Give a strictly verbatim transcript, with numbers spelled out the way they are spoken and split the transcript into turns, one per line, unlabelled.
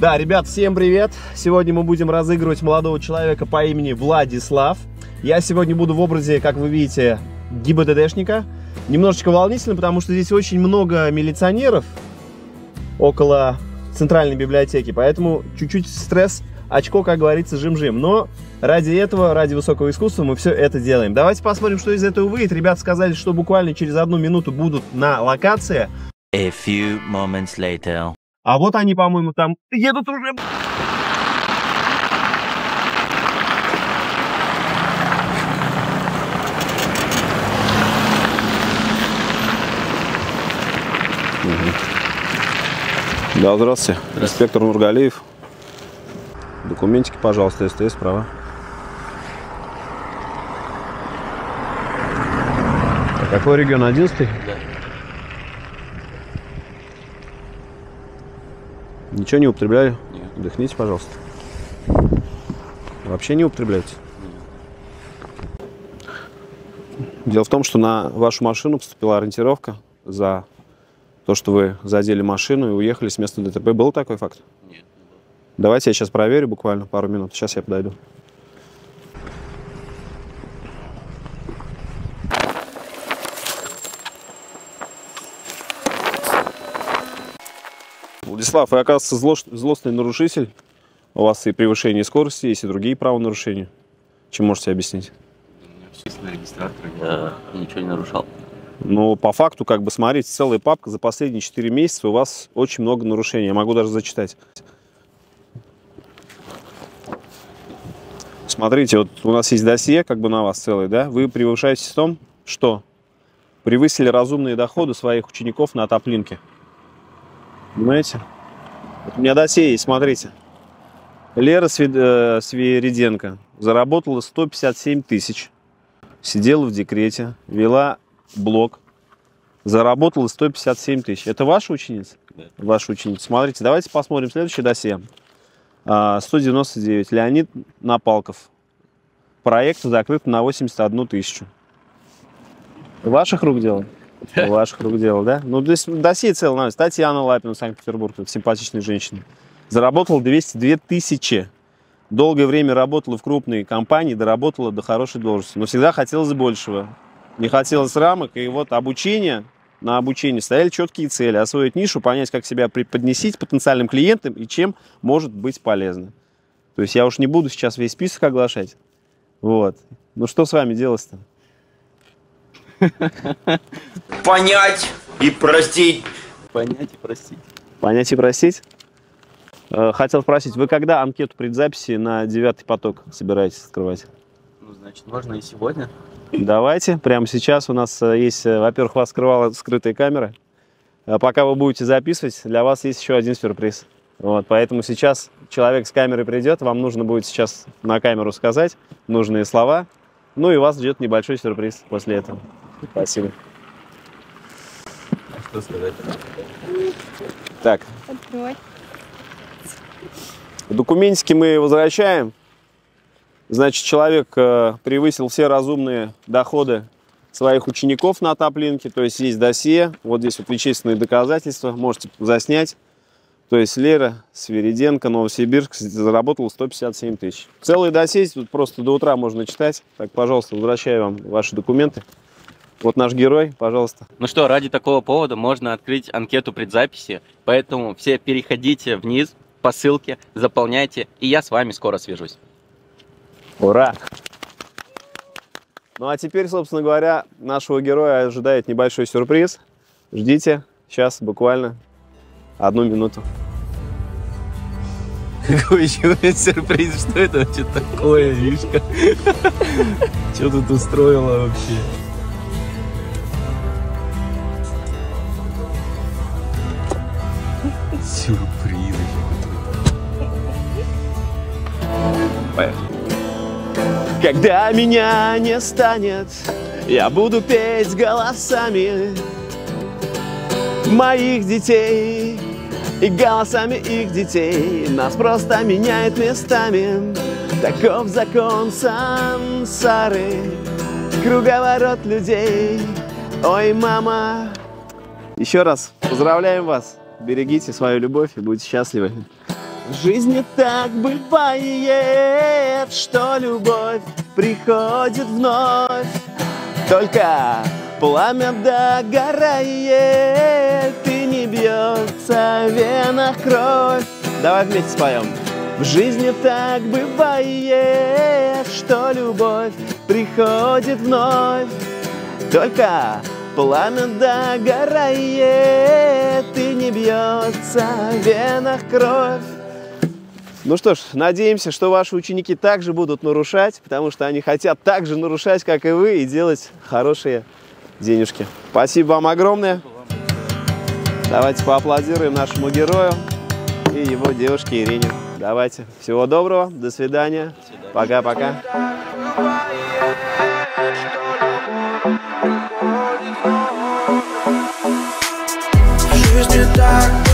Да, ребят, всем привет! Сегодня мы будем разыгрывать молодого человека по имени Владислав. Я сегодня буду в образе, как вы видите, ГИБДДшника. Немножечко волнительно, потому что здесь очень много милиционеров около центральной библиотеки, поэтому чуть-чуть стресс, очко, как говорится, жим-жим. Но ради этого, ради высокого искусства мы все это делаем. Давайте посмотрим, что из этого выйдет. Ребята сказали, что буквально через одну минуту будут на локации.
A few moments later.
А вот они, по-моему, там едут уже. Да, здравствуйте. Инспектор Нургалиев. Документики, пожалуйста, СТС, права. А какой регион? одиннадцатый?
Да.
Ничего не употребляли?
Нет.
Вдохните, пожалуйста. Вообще не употребляете? Нет. Дело в том, что на вашу машину поступила ориентировка за то, что вы задели машину и уехали с места ДТП. Был такой факт?
Нет.
Давайте я сейчас проверю буквально пару минут. Сейчас я подойду. Владислав, вы, оказывается, злош... злостный нарушитель. У вас и превышение скорости, есть и другие правонарушения. Чем можете объяснить?
У меня все есть на регистраторе, я ничего не нарушал.
Ну, по факту, как бы, смотрите, целая папка за последние четыре месяца у вас очень много нарушений. Я могу даже зачитать. Смотрите, вот у нас есть досье, как бы на вас целое, да? Вы превышаете в том, что превысили разумные доходы своих учеников на топлинке. Понимаете? Вот у меня досье есть, смотрите. Лера Свириденко заработала сто пятьдесят семь тысяч, сидела в декрете, вела блог, заработала сто пятьдесят семь тысяч. Это ваша ученица?
Да.
Ваша ученица. Смотрите, давайте посмотрим следующее досье. сто девяносто девять. Леонид Напалков. Проект закрыт на восемьдесят одну тысячу. Ваших рук дело? Ваших рук дело, да? Ну, здесь досье целое. Татьяна Лапина, Санкт-Петербург, симпатичная женщина. Заработала двести две тысячи. Долгое время работала в крупной компании, доработала до хорошей должности. Но всегда хотелось большего. Не хотелось рамок. И вот обучение, на обучение стояли четкие цели. Освоить нишу, понять, как себя преподносить потенциальным клиентам и чем может быть полезно. То есть я уж не буду сейчас весь список оглашать. Вот. Ну, что с вами делать-то?
Понять и простить.
Понять и простить.
Понять и простить? Хотел спросить, вы когда анкету предзаписи на девятый поток собираетесь открывать?
Ну, значит, можно и сегодня.
Давайте, прямо сейчас у нас есть, во-первых, вас скрывала скрытая камера. Пока вы будете записывать, для вас есть еще один сюрприз. Вот, поэтому сейчас человек с камерой придет, вам нужно будет сейчас на камеру сказать нужные слова, ну и вас ждет небольшой сюрприз после этого. Спасибо.
А что сказать?
Так.
Открой.
Документики мы возвращаем. Значит, человек э, превысил все разумные доходы своих учеников на топлинке. То есть есть досье. Вот здесь вот вещественные доказательства. Можете заснять. То есть Лера Свириденко, Новосибирск, заработала сто пятьдесят семь тысяч. Целые досье тут просто до утра можно читать. Так, пожалуйста, возвращаю вам ваши документы. Вот наш герой, пожалуйста.
Ну что, ради такого повода можно открыть анкету предзаписи. Поэтому все переходите вниз по ссылке, заполняйте, и я с вами скоро свяжусь.
Ура! Ну а теперь, собственно говоря, нашего героя ожидает небольшой сюрприз. Ждите, сейчас буквально одну минуту.
Какой еще сюрприз? Что это вообще такое, Вишка? Что тут устроила вообще? Сюрпризы.
Поехали. Когда меня не станет, я буду петь голосами моих детей и голосами их детей. Нас просто меняет местами. Таков закон сансары, круговорот людей. Ой, мама. Еще раз поздравляем вас. Берегите свою любовь и будьте счастливы. В жизни так бывает, что любовь приходит вновь. Только пламя догорает, и не бьется в венах кровь. Давай вместе споем. В жизни так бывает, что любовь приходит вновь. Только пламя догорает, и не бьется в венах кровь. Ну что ж, надеемся, что ваши ученики также будут нарушать, потому что они хотят так же нарушать, как и вы, и делать хорошие денежки. Спасибо вам огромное. Давайте поаплодируем нашему герою и его девушке Ирине. Давайте. Всего доброго. До свидания. Пока-пока.
В жизни так